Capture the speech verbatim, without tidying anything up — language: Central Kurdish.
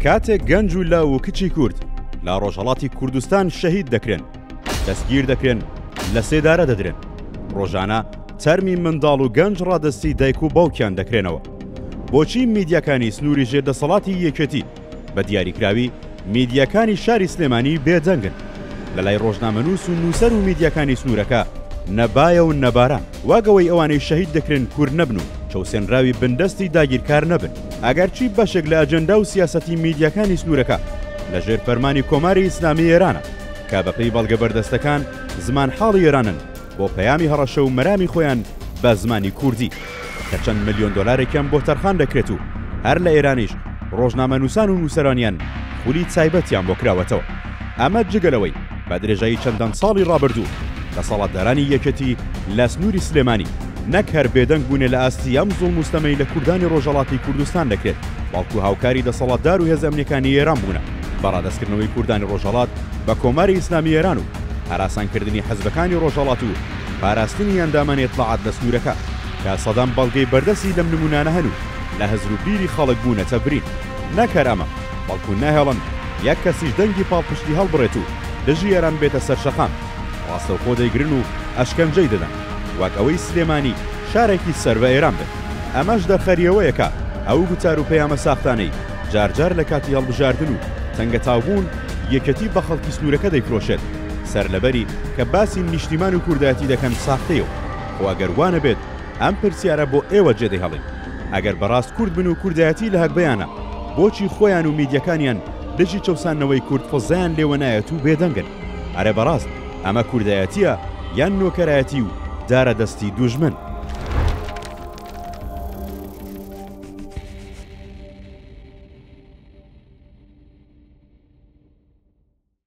کاتێک گەنج و لا و کچی کورد لە ڕۆژهەڵاتی کوردستان شەهید دەکرێن، دەستگیر دەکرێن، لە سێدارە دەدرێن. ڕۆژانە تەرمی منداڵ و گەنج ڕادستی دایک و باوکیان دەکرێنەوە. بۆچی میدیاکانی سنووری ژێردەسەڵاتی یەکێتی بە دیاریکراوی میدیاکانی شاری سلێمانی بێدەنگن؟ لە لای ڕۆژنامەنووس و نووسەر و میدیاکانی سنوورەکە نەبایە و نەباران واگەوەی ئەوانەی شەهید دەکرێن کورد نەبن و چەوسێنراوی بندەستی داگیرکار نەبن، ئەگەرچی بەشێک لە ئەجەندا و سیاسەتی میدیاکانی سنوورەکە لە ژێر فەرمانی کۆماری ئیسلامی ئێرانە کە بەپێی بەڵگە بەردەستەکان زمان حاڵی ئێرانن بۆ پەیامی هەڕەشە و مەرامی خۆیان بە زمانی کوردی کە چەند ملیۆن دۆلارێکیان بۆ تەرخان دەکرێت و هەر لە ئێرانیش ڕۆژنامەنووسان و نووسەرانیان خولی تایبەتیان بۆ کراوەتەوە. ئەمە جگەلەوەی بە درێژایی چەندان ساڵی ڕابردوو دەسەڵاتدارانی یەکێتی لە سنووری سلێمانی نەک هەر بێدەنگ بوونێ لە ئاستی ئەم زوڵم مستەمەی لە کوردانی ڕۆژهەڵاتی کوردستان دەکرێت، بەڵکو هاوکاری دەسەڵاتدار و هێز ئەمنیەکانی ئێران بوونە بەڕادەستکردنەوەی کوردانی ڕۆژهەڵات بە کۆماری ئیسلامی ئێران و هەراسانکردنی حەزبەکانی ڕۆژهەڵات و پاراستنی ئەندامانی ئیطلاعات لە سنوورەکە کە سەدام بەڵگەی بەردەسی لەم نمونانە هەن و لە هەزر و بیری خەڵک بوونەتە برین. نەکەر ئەمە بەڵکو ناهێڵن یەک کەسیش دەنگی پاڵپشتی هەڵبڕێت و دژی ئێران بێتە سەرشەقام، ڕاستەوخۆ دەیگرن و ئەشکەنجەی دەدەن وەک ئەوەی سلێمانی شارێکی سەر بە ئێران بێت. ئەمەش دەرخەریەوەیەکە ئەو گوتار و پەیامە ساختانەی جارجار لە کاتی هەڵبژاردن و تەنگە تاوبوون یەکەتی بە خەڵکی سنوورەکە دەیفرۆشێت سەر لەبەری کە باسی نیشتیمان و کوردایەتی دەکەن ساختەیە و خواگەروانە بێت ئەم پرسیارە بۆ ئێوە جێدەی هەڵێن. ئەگەر بەڕاست کورد بن و کوردایەتی لە هەکبەیانە بۆچی خۆیان و میدیەکانیان دژی چەوسانەوەی کورد فۆزیان لێوە نایەت و بێدەنگن؟ ئەرێ بەڕاست ئەمە کوردایەتیە یان نۆکەرایەتی و دارە دەستی دوژمن؟